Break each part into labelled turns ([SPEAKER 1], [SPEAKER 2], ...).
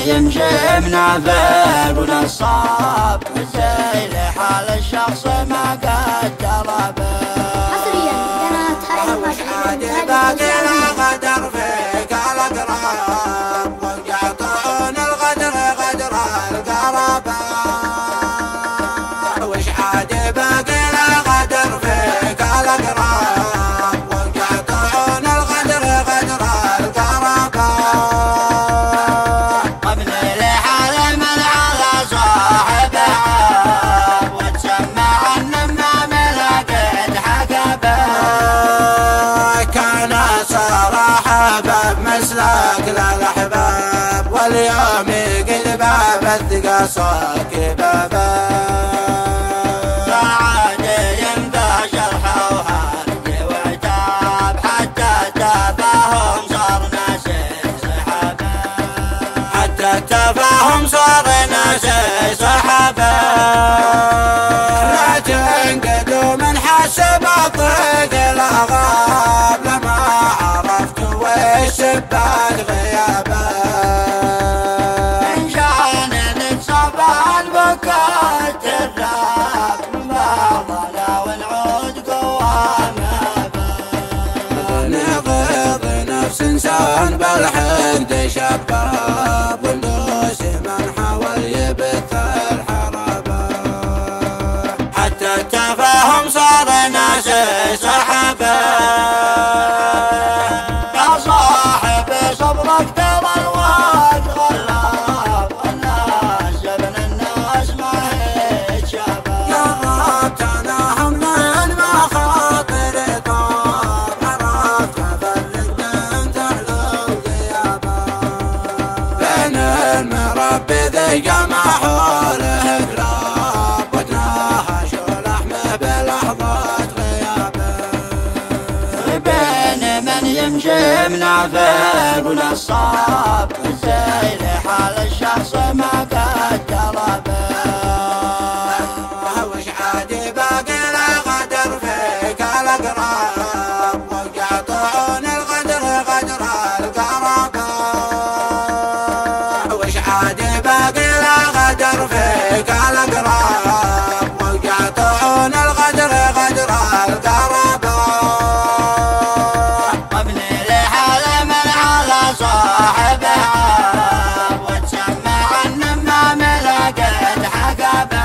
[SPEAKER 1] يمشي منافق ونصاب زي لحال الشخص ما قد طلبه.
[SPEAKER 2] حصريا قناة
[SPEAKER 1] وش عاد باقي الغدر فيك الأقرب ويعطون الغدر غدر القرابة. وش عاد باقي الغدر فيك الأقرب ويعطون الغدر غدر القرابة. قبل لحال من على صاحب عاب وتسمع النمام لقيت حقبه. كان صراحة باب مسلك للأحباب واليوم قد باب الثقة صاك بابه. سعد ينبع جرحه وحرج وعتاب حتى التفاهم صار ناس صحابه. حتى التفاهم صار ناس صحابه. لا تنقدوا من حسب الطريق الأغاب لما عرفت وش بعد غيابه. إن شان للصبا البكاء تراب ما ضلا والعود قوامه. نغض نفس إنسان بالحقد شباب والنوس من حاول يبث الحرابة. حتى التفاهم صار ناس صحابه. يا صاحبي صبرك ترى الوقت غلاب والناس جبن الناس ما هي شابه. يا ربتناهم من مخاطر طاب عرفت افرق بين تعلو غيابه. بين المربي ذي جمع حوله كلاب ودناها شو لحمه بلحظات غيابه. بين من يمشي منافق ونصاب زي لحال الشخص ما قد طلبه. وش عاد باقي الغدر فيك الأقرب ويعطون الغدر غدر القرابة. وش عاد باقي الغدر فيك الأقرب ويعطون الغدر غدر القرابة. قبل لحال من على صاحب عاب وتسمع النمام لقيت حقبه.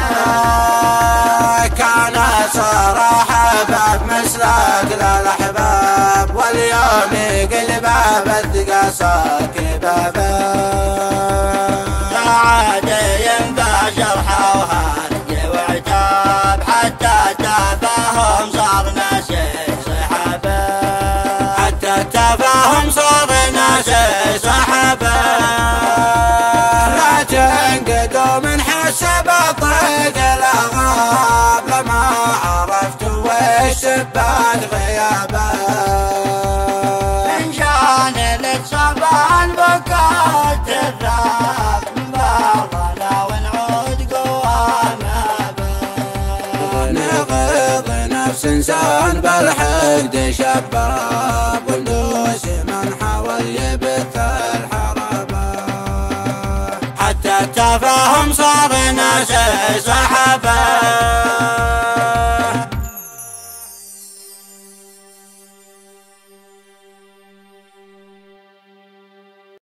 [SPEAKER 1] كان صراحة باب مسلك للأحباب واليوم قل باب الثقة صاك بابه. سعد ينبع جرحه وحرج وعتاب حتى التفاهم صار ناس صحابه. حتى التفاهم صار ناس صحابه. لا تنقدوا من حسب الطريق الأغاب لما عرفت وش بعد غيابه. إن شان للصبا البكاء تراب ما ضلا والعود قوامه. نغض نفس إنسان بالحقد شباب والنوس من حاول يبث الحرابة. حتى التفاهم صار ناس صحابه.